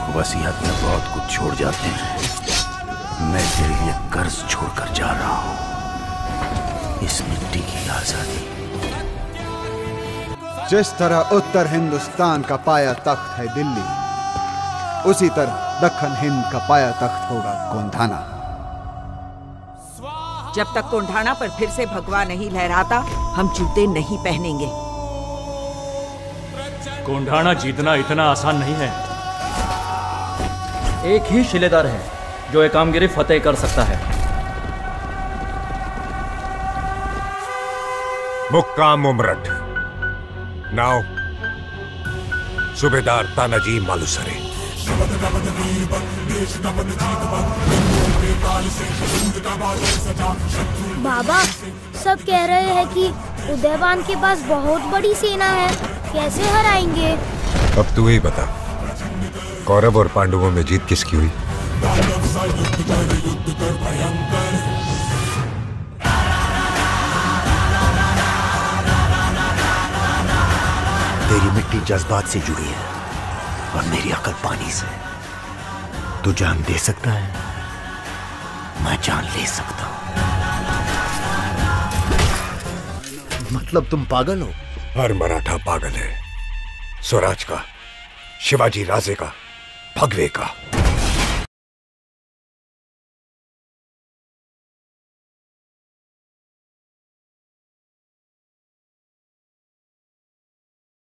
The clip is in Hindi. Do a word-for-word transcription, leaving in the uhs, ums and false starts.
वसीयत में बहुत कुछ छोड़ जाते हैं। मैं तेरे लिए कर्ज छोड़कर जा रहा हूं, इस मिट्टी की आजादी। जिस तरह उत्तर हिंदुस्तान का पाया तख्त है दिल्ली, उसी तरह दक्खन हिंद का पाया तख्त होगा गोंधाना। जब तक गोंधाना पर फिर से भगवा नहीं लहराता, हम जूते नहीं पहनेंगे। गोंधाना जीतना इतना आसान नहीं है। एक ही शिलेदार है जो एक कामगिरी फतेह कर सकता है। मुक्काम उमरठ, नाव सूबेदार तानाजी मालुसरे। बाबा, सब कह रहे हैं कि उदयवान के पास बहुत बड़ी सेना है, कैसे हराएंगे? अब तू ही बता, कौरव और पांडवों में जीत किसकी हुई? तेरी मिट्टी जज्बात से जुड़ी है और मेरी अकल पानी से। तू जान दे सकता है, मैं जान ले सकता हूं। मतलब तुम पागल हो? हर मराठा पागल है, स्वराज का, शिवाजी राजे का, भगवे का।